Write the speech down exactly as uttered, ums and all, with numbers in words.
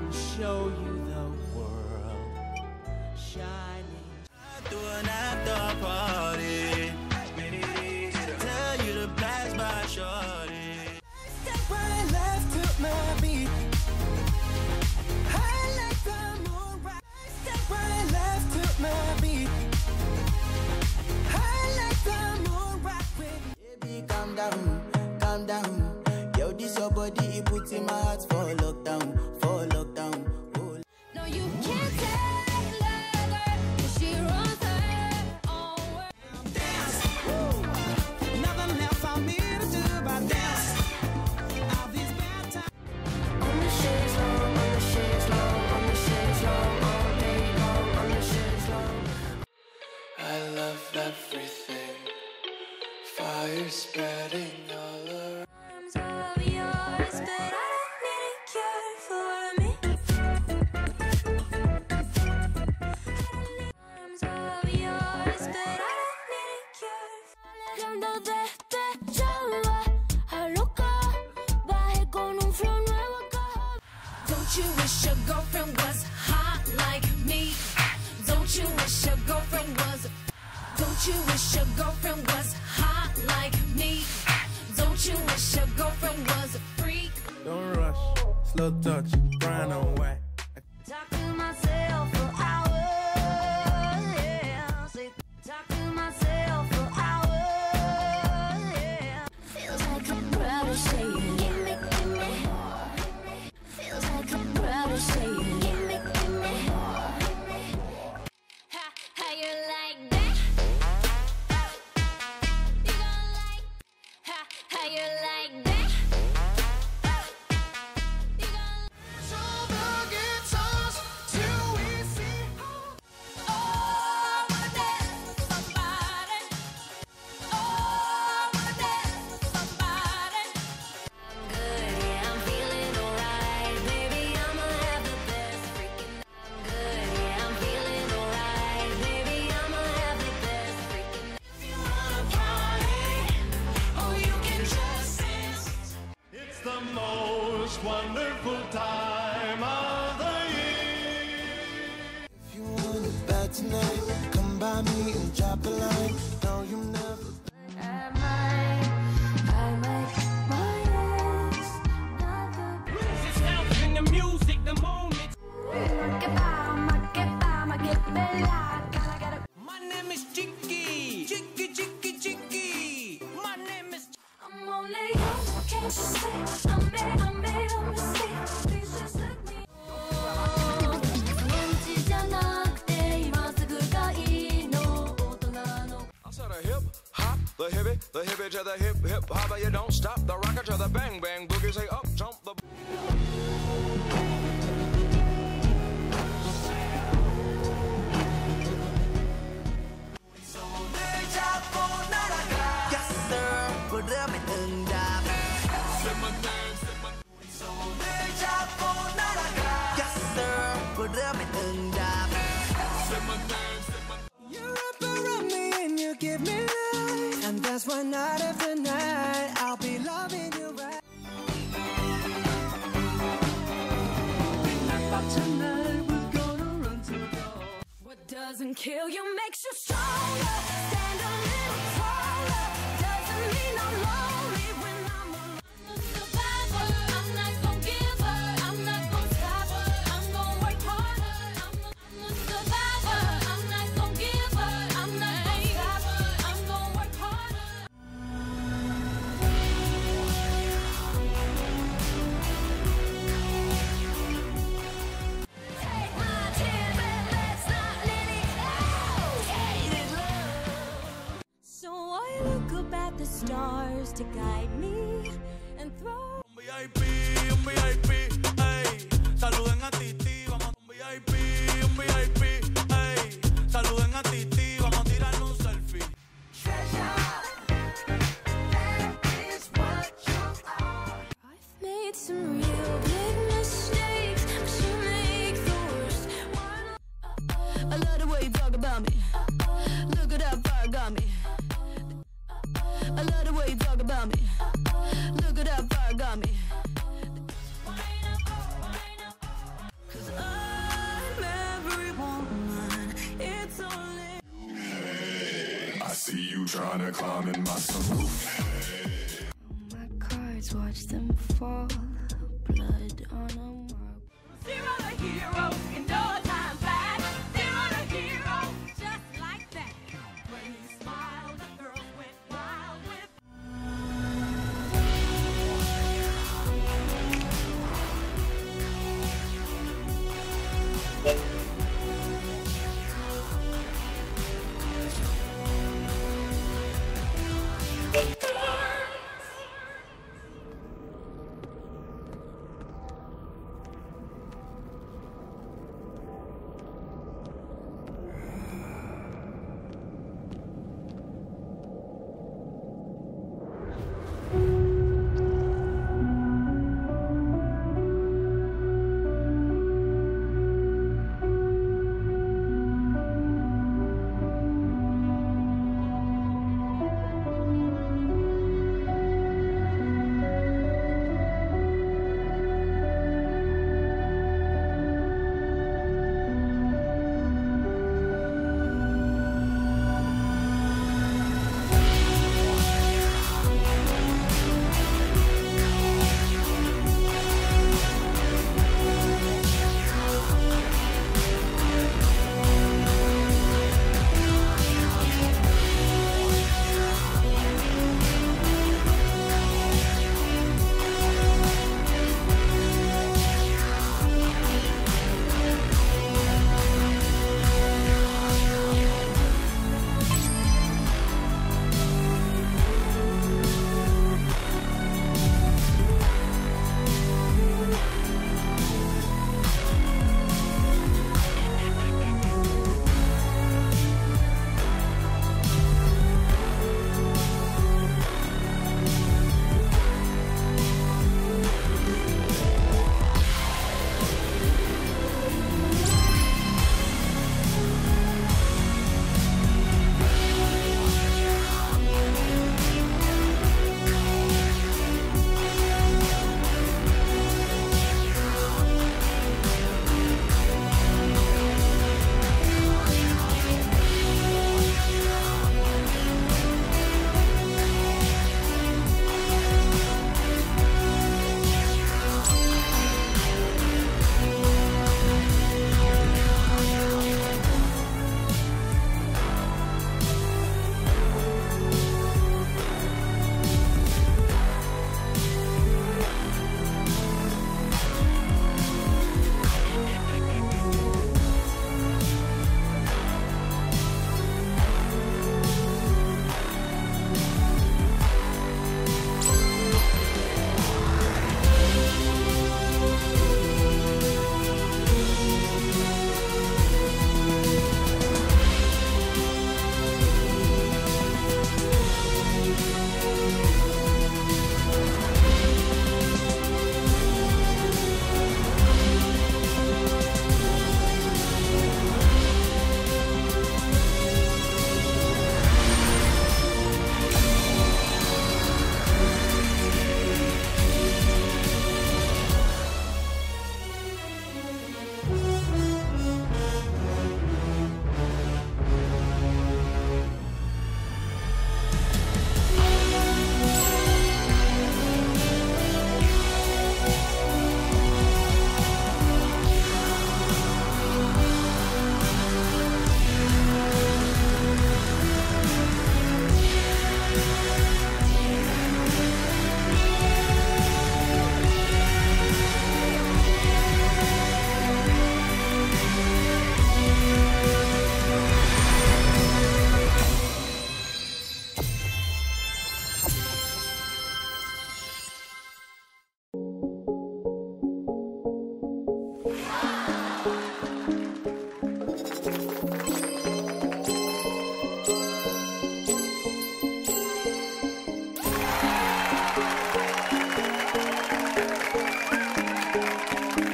and show you the world shining. Doing after party, made it easy to tell you to pass by shorty. Step right left to my beat. I like the moon right. Step right left to my beat. I like the moon rock with. Baby, calm down, calm down. Yo, this your body, it puts in my heart for lockdown, for lockdown. Oh. No, you can't take longer. She runs her own world. Dance, woo. Nothing else I'm here to do but dance. All these bad times. On the shades long, on the shades long, on the shades long, all day long, on the shades long. I love everything. Fire spreading all around. Arms of yours, but I don't need a cure for me. Arms of yours, but I don't need a cure. Hablando de te chava, a loca, bajé con un flow nuevo acá. Don't you wish your girlfriend was hot like me? Don't you wish your girlfriend was? Don't you wish your girlfriend was hot like me? Don't you wish your girlfriend was a freak? Don't rush, slow touch, brown on white. Talk to myself for hours, yeah. Say, talk to myself for hours, yeah. Feels like I'm proud to say it. Give me, give me. Feels like I'm proud to say it. Give me, give me. Ha, how you like that? You gon' like? Ha, how you like that? You gon' Show the guitars till we see. Oh, I wanna dance with somebody. Oh, I wanna dance with somebody. I'm good, yeah, I'm feeling alright. Baby, I'ma have the best freaking night. I'm good, yeah, I'm feeling alright. Baby, I'ma have the best freaking night. If you wanna party, oh, you can just dance. It's the most wonderful time of the year. If you want it bad tonight, come by me and drop a line. No, you never. I might, I might, my yes, not the It's out in the music, the moment. My name is Chicky, Chicky, Chicky, Chicky. My name is. I'm only young, can't you see? I made, I made a mistake. Please just let me. 멈추잖아 그때 이 마스크가 이노 오도나노. I said a hip hop, the hippie, the hippie to the hip hip hopper. You don't stop the rocker to the bang bang boogie. Say up, jump the. 손을 잡고 날아가. Yes sir, 부름이 응답. Say my name, say my name. 손을 잡고 날아가. Yes sir, 부름이 응답. Say my name, say my name. You wrap around me and you give me life, and that's why night after night I'll be loving you right. Tonight we're gonna run to the door. What doesn't kill you makes you stronger. Stand a little taller. Doesn't mean I'm lonely when I'm alone. I'm a survivor. I'm not gonna give up. I'm not gonna stop. I'm gonna work harder. I'm a, I'm a survivor. I'm not gonna give up. I'm not gonna stop. I'm gonna work harder. Take my chance and let's not let it out. Hated love. So I look up at the stars to guide me and throw. Un V I P, un V I P, ey. Saluden a Titi, vamos a un V I P, un V I P, ey. Saluden a Titi, vamos a tirar un selfie. I've made some real big mistakes, but you make the worst one. I love the way you talk about me. Look at that fire got me. I love the way you talk about me. Look at that fire got me. trying to climb in my sunroof. My cards, watch them fall.